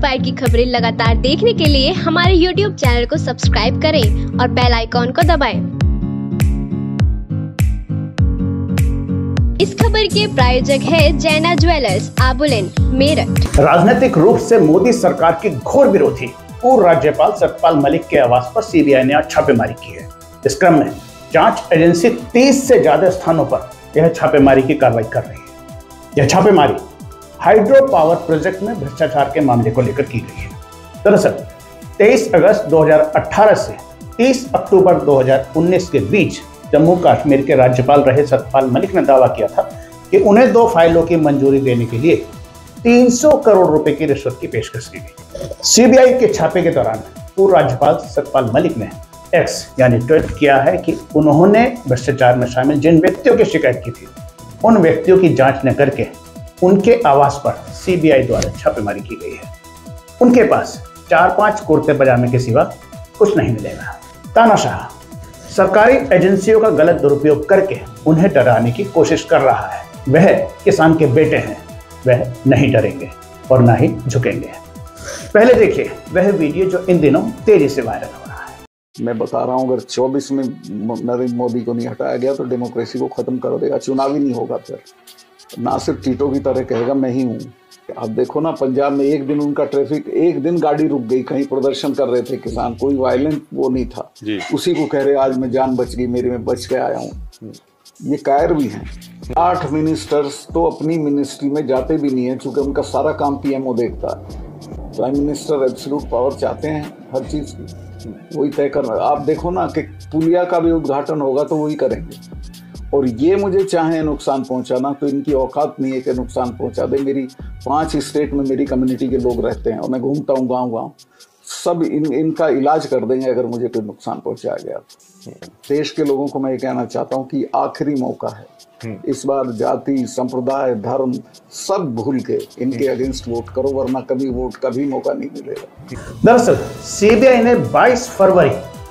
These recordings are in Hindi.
इंस्पायर की खबरें लगातार देखने के लिए हमारे YouTube चैनल को सब्सक्राइब करें और बेल आइकॉन को दबाएं। इस खबर के प्रायोजक है जैना ज्वेलर्स, आबुलेन, मेरठ। राजनीतिक रूप से मोदी सरकार की घोर विरोधी पूर्व राज्यपाल सत्यपाल मलिक के आवास पर सीबीआई ने आज छापेमारी की है। इस क्रम में जांच एजेंसी 30 से ज्यादा स्थानों पर यह छापेमारी की कार्रवाई कर रही है। यह छापेमारी हाइड्रो पावर प्रोजेक्ट में भ्रष्टाचार के मामले को लेकर की गई है। दरअसल 23 अगस्त 2018 से 30 अक्टूबर 2019 के बीच जम्मू कश्मीर के राज्यपाल रहे सत्यपाल मलिक ने दावा किया था कि उन्हें 2 फाइलों की मंजूरी देने के लिए 300 करोड़ रुपए की रिश्वत की पेशकश की गई। सीबीआई के छापे के दौरान पूर्व राज्यपाल सत्यपाल मलिक ने एक्स यानी ट्वीट किया है कि उन्होंने भ्रष्टाचार में शामिल जिन व्यक्तियों की शिकायत की थी उन व्यक्तियों की जांच न करके उनके आवास पर सीबीआई द्वारा छापेमारी की गई है। उनके पास 4-5 कुर्ते पजामे के सिवा कुछ नहीं मिलेगा। तानाशाह सरकारी एजेंसियों का गलत दुरुपयोग करके उन्हें डराने की कोशिश कर रहा है। वह किसान के बेटे हैं, वह नहीं डरेंगे और ना ही झुकेंगे। पहले देखिए वह वीडियो जो इन दिनों तेजी से वायरल हो रहा है। मैं बता रहा हूं, अगर 24 में नरेंद्र मोदी को नहीं हटाया गया तो डेमोक्रेसी को खत्म कर देगा। चुनाव ही नहीं होगा, फिर ना सिर्फ टीटो की तरह कहेगा मैं ही हूँ। आप देखो ना, पंजाब में एक दिन उनका ट्रैफिक, एक दिन गाड़ी रुक गई, कहीं प्रदर्शन कर रहे थे किसान, कोई वायलेंट वो नहीं था, उसी को कह रहे आज मैं जान बच गई मेरी, मैं बच के आया हूँ। ये कायर भी हैं। 8 मिनिस्टर्स तो अपनी मिनिस्ट्री में जाते भी नहीं है, क्योंकि उनका सारा काम पीएमओ देखता है। प्राइम मिनिस्टर एब्सोल्यूट पावर चाहते हैं हर चीज की, वही तय करना। आप देखो ना कि पुलिया का भी उद्घाटन होगा तो वही करेंगे। और ये मुझे चाहे नुकसान पहुंचाना, तो इनकी औकात नहीं है कि नुकसान पहुंचा दे। मेरी 5 स्टेट में मेरी कम्युनिटी के लोग रहते हैं और मैं घूमता हूँ गाँव, सब इनका इलाज कर देंगे अगर मुझे कोई नुकसान पहुंचाया गया। देश के लोगों को मैं ये कहना चाहता हूँ कि आखिरी मौका है, इस बार जाति, संप्रदाय, धर्म सब भूल के इनके अगेंस्ट वोट करो, वरना कभी मौका नहीं मिलेगा। दरअसल सीबीआई ने 22 फरवरी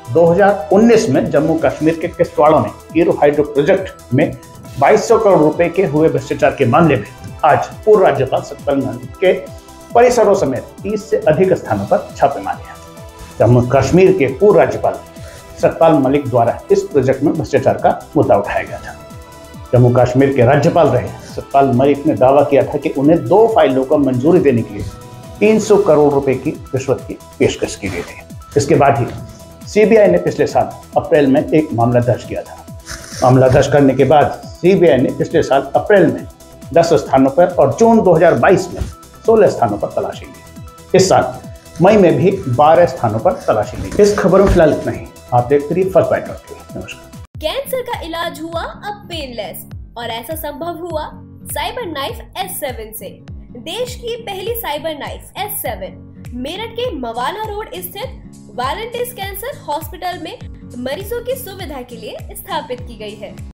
2019 में जम्मू कश्मीर के किश्तवाड़ में हीरो हाइड्रो प्रोजेक्ट में 2200 करोड़ रुपए के हुए भ्रष्टाचार के मामले में आज पूर्व राज्यपाल सत्यपाल मलिक के परिसरों समेत 30 से अधिक स्थानों पर छापे मारे हैं। जम्मू कश्मीर के पूर्व राज्यपाल सत्यपाल मलिक द्वारा इस प्रोजेक्ट में भ्रष्टाचार का मुद्दा उठाया गया था। जम्मू कश्मीर के राज्यपाल रहे सत्यपाल मलिक ने दावा किया था कि उन्हें 2 फाइलों को मंजूरी देने के लिए 300 करोड़ रुपए की रिश्वत की पेशकश की गई थी। इसके बाद ही सीबीआई ने पिछले साल अप्रैल में एक मामला दर्ज किया था। मामला दर्ज करने के बाद सीबीआई ने पिछले साल अप्रैल में 10 स्थानों पर और जून 2022 में 16 स्थानों पर तलाशी ली। इस साल मई में भी 12 स्थानों पर तलाशी ली। इस खबरों फिलहाल इतना ही। आप देखते रहिए फर्स्ट बाइट टीवी। नमस्कार। कैंसर का इलाज हुआ अब पेनलेस, और ऐसा संभव हुआ साइबर नाइफ S7 से। देश की पहली साइबर नाइफ S7 मेरठ के मवाना रोड स्थित वालंटिस कैंसर हॉस्पिटल में मरीजों की सुविधा के लिए स्थापित की गई है।